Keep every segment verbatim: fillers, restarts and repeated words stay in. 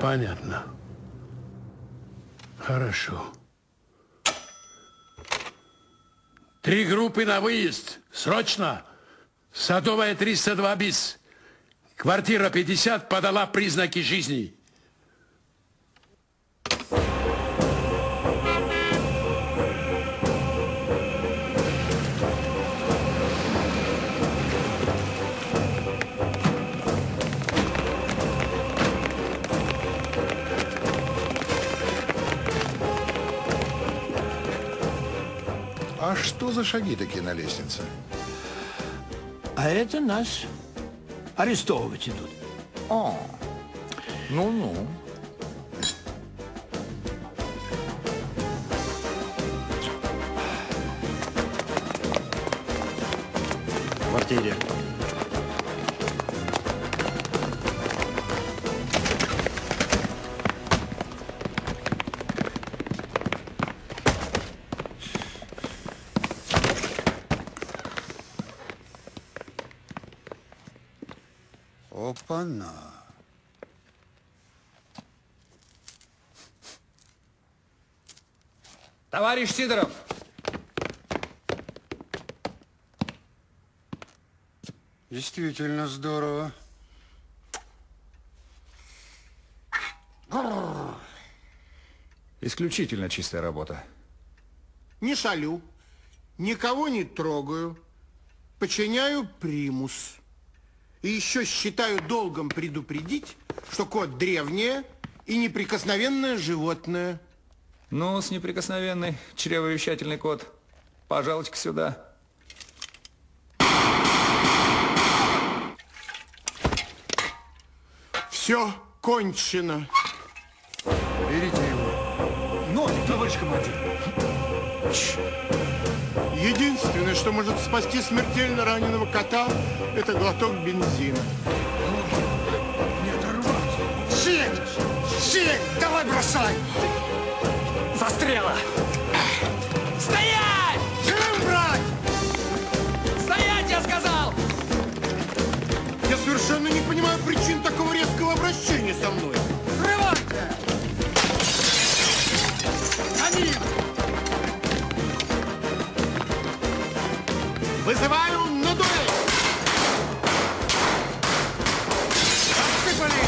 Понятно. Хорошо. Три группы на выезд. Срочно. Садовая триста два бис. Квартира пятьдесят подала признаки жизни. А что за шаги такие на лестнице? А это нас арестовывать идут. О, ну-ну. В квартире. Опа-на. Товарищ Сидоров! Действительно здорово. Исключительно чистая работа. Не шалю, никого не трогаю, подчиняю примус. И еще считаю долгом предупредить, что кот древнее и неприкосновенное животное. Ну, с неприкосновенный чревовещательный кот, пожалуйте-ка сюда. Все кончено. Берите его. Ну, товарищ командир. Единственное, что может спасти смертельно раненого кота, это глоток бензина. Не оторвать. Сень! Сень! Давай бросай! Застрела! Стоять! Живым брать! Стоять, я сказал! Я совершенно не понимаю причин такого резкого обращения со мной. Взрывайте! Камин! Вызываю на дуэль! Отсыпали!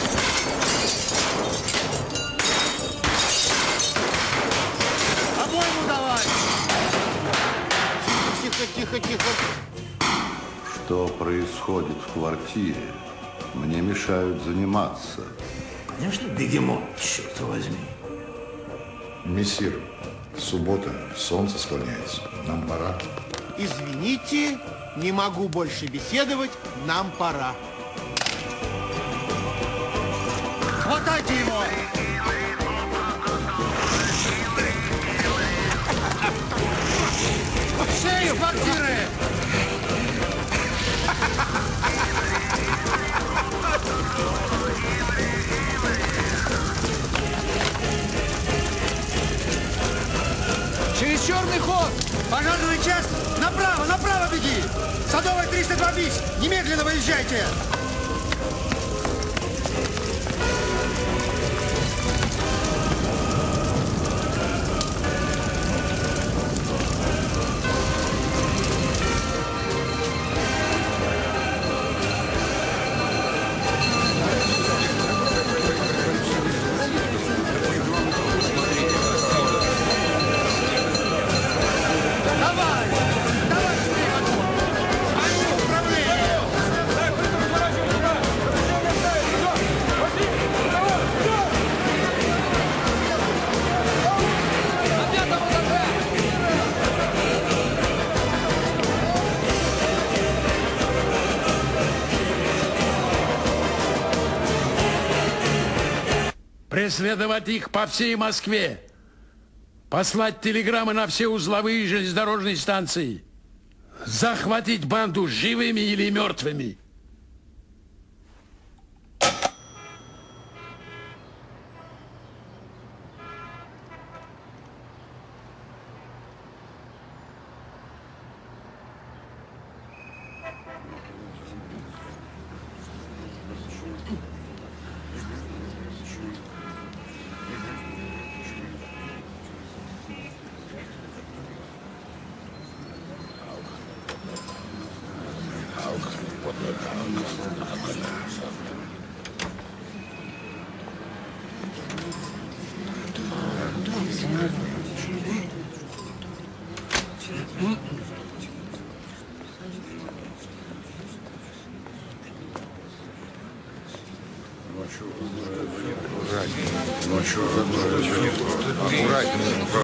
Обойму давай! Тихо, тихо, тихо. Что происходит в квартире? Мне мешают заниматься. Конечно, бегемот, черт возьми. Мессир, суббота, солнце склоняется. Нам пора. Извините, не могу больше беседовать, нам пора. Хватайте его! Шею квартиры! Через черный ход! Пожарная часть! Направо, направо беги! Садовая триста два бис! Немедленно выезжайте! Давай! Давай быстрее! Они в управлении! Преследовать их по всей Москве. Послать телеграммы на все узловые железнодорожные станции. Захватить банду живыми или мертвыми. Ночью аккуратнее.